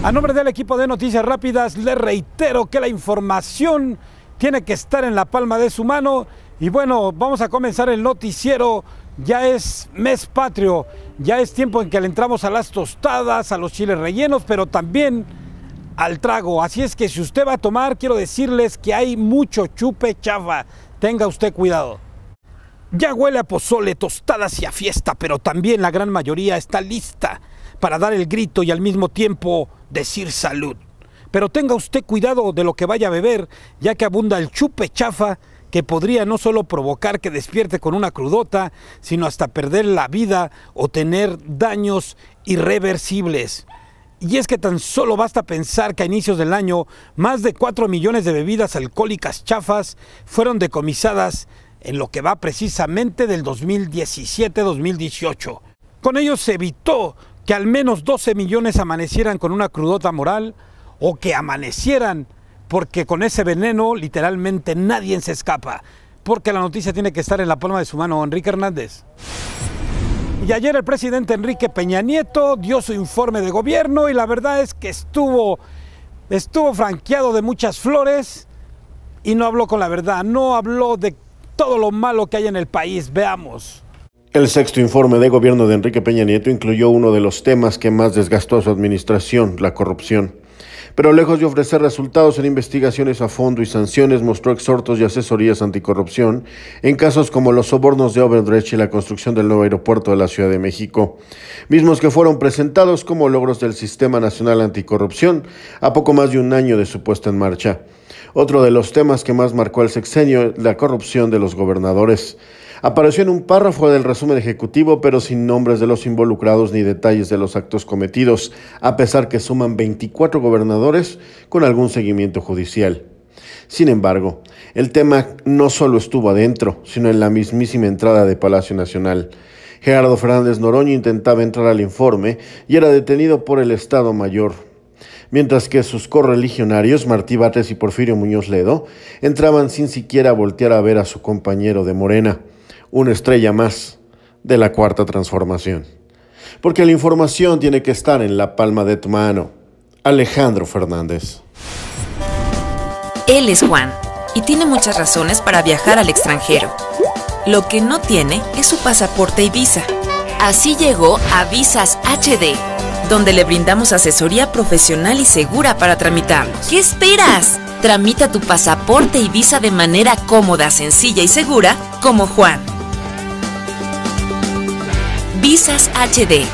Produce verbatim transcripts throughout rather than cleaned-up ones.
A nombre del equipo de Noticias Rápidas, les reitero que la información tiene que estar en la palma de su mano. Y bueno, vamos a comenzar el noticiero. Ya es mes patrio, ya es tiempo en que le entramos a las tostadas, a los chiles rellenos, pero también al trago. Así es que si usted va a tomar, quiero decirles que hay mucho chupe chafa. Tenga usted cuidado. Ya huele a pozole, tostadas y a fiesta, pero también la gran mayoría está lista para dar el grito y al mismo tiempo decir salud. Pero tenga usted cuidado de lo que vaya a beber, ya que abunda el chupe chafa, que podría no solo provocar que despierte con una crudota, sino hasta perder la vida o tener daños irreversibles. Y es que tan solo basta pensar que a inicios del año, más de cuatro millones de bebidas alcohólicas chafas fueron decomisadas en lo que va precisamente del dos mil diecisiete dos mil dieciocho. Con ello se evitó que al menos doce millones amanecieran con una crudota moral, o que amanecieran, porque con ese veneno literalmente nadie se escapa, porque la noticia tiene que estar en la palma de su mano. Enrique Hernández. Y ayer el presidente Enrique Peña Nieto dio su informe de gobierno y la verdad es que estuvo, estuvo franqueado de muchas flores y no habló con la verdad, no habló de todo lo malo que hay en el país. Veamos. El sexto informe de gobierno de Enrique Peña Nieto incluyó uno de los temas que más desgastó a su administración, la corrupción. Pero lejos de ofrecer resultados en investigaciones a fondo y sanciones, mostró exhortos y asesorías anticorrupción en casos como los sobornos de Odebrecht y la construcción del nuevo aeropuerto de la Ciudad de México, mismos que fueron presentados como logros del Sistema Nacional Anticorrupción a poco más de un año de su puesta en marcha. Otro de los temas que más marcó el sexenio, la corrupción de los gobernadores. Apareció en un párrafo del resumen ejecutivo, pero sin nombres de los involucrados ni detalles de los actos cometidos, a pesar que suman veinticuatro gobernadores con algún seguimiento judicial. Sin embargo, el tema no solo estuvo adentro, sino en la mismísima entrada de Palacio Nacional. Gerardo Fernández Noroña intentaba entrar al informe y era detenido por el Estado Mayor, mientras que sus correligionarios, Martí Batres y Porfirio Muñoz Ledo, entraban sin siquiera voltear a ver a su compañero de Morena, una estrella más de la Cuarta Transformación. Porque la información tiene que estar en la palma de tu mano. Alejandro Fernández. Él es Juan y tiene muchas razones para viajar al extranjero. Lo que no tiene es su pasaporte y visa. Así llegó a Visas H D, donde le brindamos asesoría profesional y segura para tramitarlos. ¿Qué esperas? Tramita tu pasaporte y visa de manera cómoda, sencilla y segura, como Juan. Visas H D.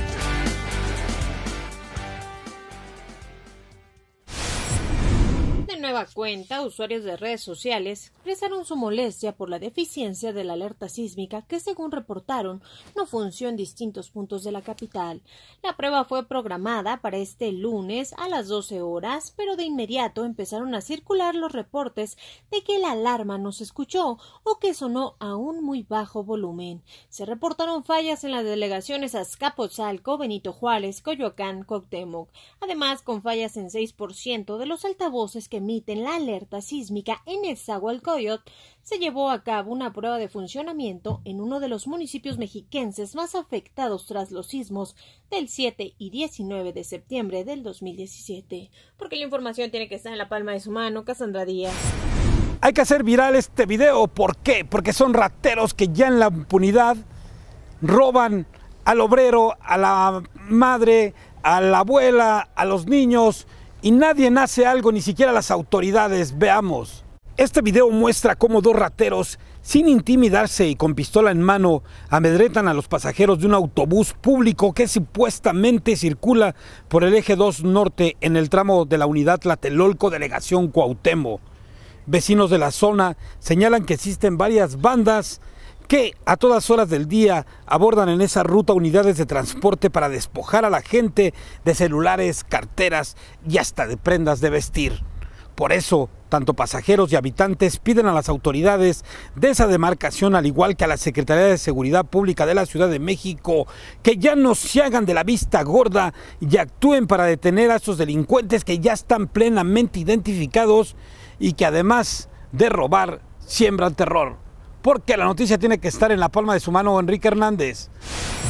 De nueva cuenta, usuarios de redes sociales expresaron su molestia por la deficiencia de la alerta sísmica que, según reportaron, no funcionó en distintos puntos de la capital. La prueba fue programada para este lunes a las doce horas, pero de inmediato empezaron a circular los reportes de que la alarma no se escuchó o que sonó a un muy bajo volumen. Se reportaron fallas en las delegaciones Azcapotzalco, Benito Juárez, Coyoacán, Cuauhtémoc, además con fallas en seis por ciento de los altavoces que emiten la alerta sísmica. En Nezahualcóyotl se llevó a cabo una prueba de funcionamiento en uno de los municipios mexiquenses más afectados tras los sismos del siete y diecinueve de septiembre del dos mil diecisiete. Porque la información tiene que estar en la palma de su mano. Cassandra Díaz. Hay que hacer viral este video. ¿Por qué? Porque son rateros que ya en la impunidad roban al obrero, a la madre, a la abuela, a los niños, y nadie hace algo, ni siquiera las autoridades. Veamos. Este video muestra cómo dos rateros, sin intimidarse y con pistola en mano, amedrentan a los pasajeros de un autobús público que supuestamente circula por el eje dos norte en el tramo de la unidad Tlatelolco, delegación Cuauhtémoc. Vecinos de la zona señalan que existen varias bandas que a todas horas del día abordan en esa ruta unidades de transporte para despojar a la gente de celulares, carteras y hasta de prendas de vestir. Por eso, tanto pasajeros y habitantes piden a las autoridades de esa demarcación, al igual que a la Secretaría de Seguridad Pública de la Ciudad de México, que ya no se hagan de la vista gorda y actúen para detener a esos delincuentes que ya están plenamente identificados y que además de robar, siembran terror. Porque la noticia tiene que estar en la palma de su mano. Enrique Hernández.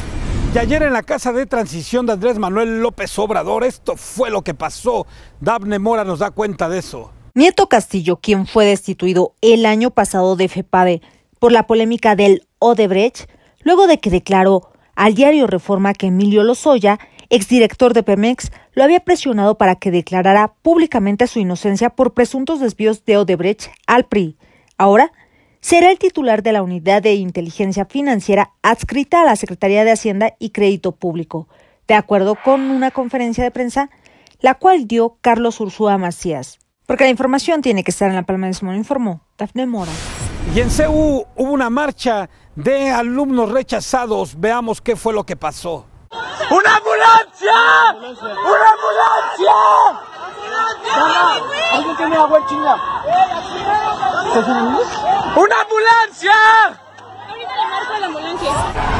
Y ayer en la casa de transición de Andrés Manuel López Obrador, esto fue lo que pasó. Dafne Mora nos da cuenta de eso. Nieto Castillo, quien fue destituido el año pasado de FEPADE por la polémica del Odebrecht, luego de que declaró al diario Reforma que Emilio Lozoya, exdirector de Pemex, lo había presionado para que declarara públicamente su inocencia por presuntos desvíos de Odebrecht al P R I. Ahora será el titular de la Unidad de Inteligencia Financiera adscrita a la Secretaría de Hacienda y Crédito Público, de acuerdo con una conferencia de prensa, la cual dio Carlos Ursúa Macías. Porque la información tiene que estar en la palma de su mano, informó Dafne Mora. Y en C U hubo una marcha de alumnos rechazados. Veamos qué fue lo que pasó. ¡Una ambulancia! ¡Una ambulancia! ¿Alguien tiene agua, chinga? ¡Una ambulancia! Ahorita le marco a la ambulancia.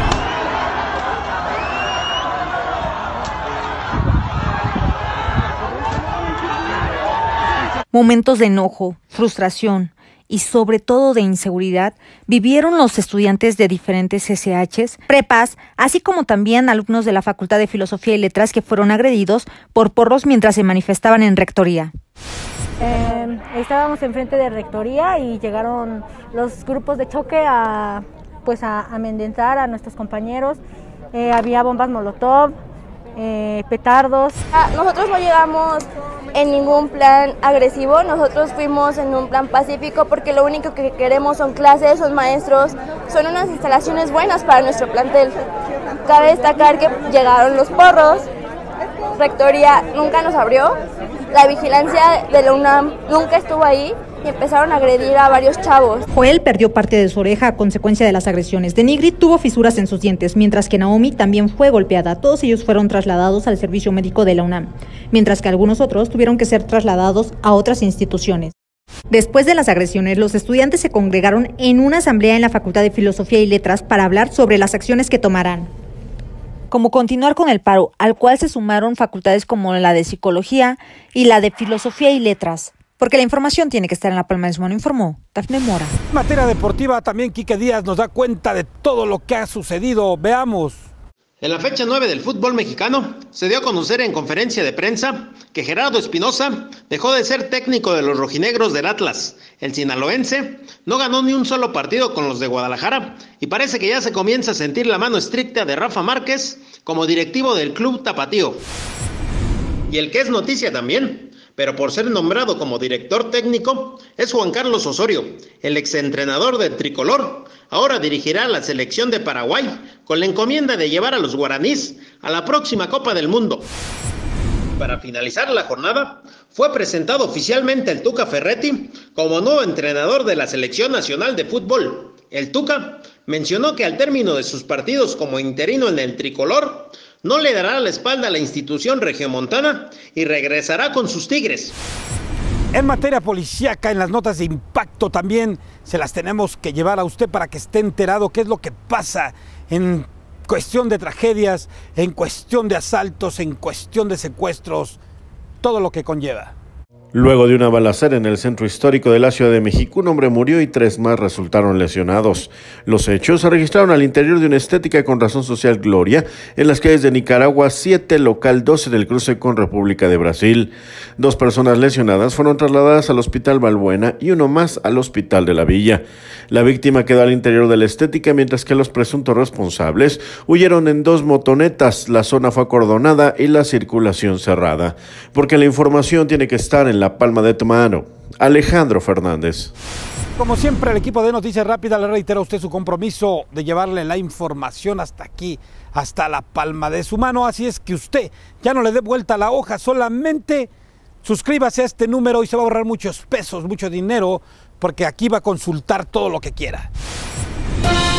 Momentos de enojo, frustración y sobre todo de inseguridad vivieron los estudiantes de diferentes S Hs, prepas, así como también alumnos de la Facultad de Filosofía y Letras que fueron agredidos por porros mientras se manifestaban en Rectoría. Eh, estábamos enfrente de Rectoría y llegaron los grupos de choque a, pues a amedrentar a nuestros compañeros. Eh, había bombas molotov, eh, petardos. Nosotros no llegamos en ningún plan agresivo, nosotros fuimos en un plan pacífico porque lo único que queremos son clases, son maestros, son unas instalaciones buenas para nuestro plantel. Cabe destacar que llegaron los porros, Rectoría nunca nos abrió, la vigilancia de la UNAM nunca estuvo ahí y empezaron a agredir a varios chavos. Joel perdió parte de su oreja a consecuencia de las agresiones. Denigri tuvo fisuras en sus dientes, mientras que Naomi también fue golpeada. Todos ellos fueron trasladados al servicio médico de la UNAM, mientras que algunos otros tuvieron que ser trasladados a otras instituciones. Después de las agresiones, los estudiantes se congregaron en una asamblea en la Facultad de Filosofía y Letras para hablar sobre las acciones que tomarán, como continuar con el paro, al cual se sumaron facultades como la de Psicología y la de Filosofía y Letras. Porque la información tiene que estar en la palma de su mano, informó Dafne Mora. En materia deportiva, también Quique Díaz nos da cuenta de todo lo que ha sucedido. Veamos. En la fecha nueve del fútbol mexicano, se dio a conocer en conferencia de prensa que Gerardo Espinosa dejó de ser técnico de los rojinegros del Atlas. El sinaloense no ganó ni un solo partido con los de Guadalajara y parece que ya se comienza a sentir la mano estricta de Rafa Márquez como directivo del club tapatío. Y el que es noticia también, pero por ser nombrado como director técnico, es Juan Carlos Osorio, el exentrenador del tricolor. Ahora dirigirá a la selección de Paraguay con la encomienda de llevar a los guaraníes a la próxima Copa del Mundo. Para finalizar la jornada, fue presentado oficialmente el Tuca Ferretti como nuevo entrenador de la Selección Nacional de Fútbol. El Tuca mencionó que al término de sus partidos como interino en el tricolor, no le dará la espalda a la institución regiomontana y regresará con sus Tigres. En materia policíaca, en las notas de impacto también se las tenemos que llevar a usted para que esté enterado qué es lo que pasa en cuestión de tragedias, en cuestión de asaltos, en cuestión de secuestros, todo lo que conlleva. Luego de una balacera en el centro histórico de la Ciudad de México, un hombre murió y tres más resultaron lesionados. Los hechos se registraron al interior de una estética con razón social Gloria, en las calles de Nicaragua siete, local doce del cruce con República de Brasil. Dos personas lesionadas fueron trasladadas al Hospital Balbuena y uno más al Hospital de la Villa. La víctima quedó al interior de la estética, mientras que los presuntos responsables huyeron en dos motonetas. La zona fue acordonada y la circulación cerrada. Porque la información tiene que estar en la palma de tu mano. Alejandro Fernández. Como siempre, el equipo de Noticias Rápidas le reitera a usted su compromiso de llevarle la información hasta aquí, hasta la palma de su mano. Así es que usted ya no le dé vuelta a la hoja, solamente suscríbase a este número y se va a ahorrar muchos pesos, mucho dinero, porque aquí va a consultar todo lo que quiera.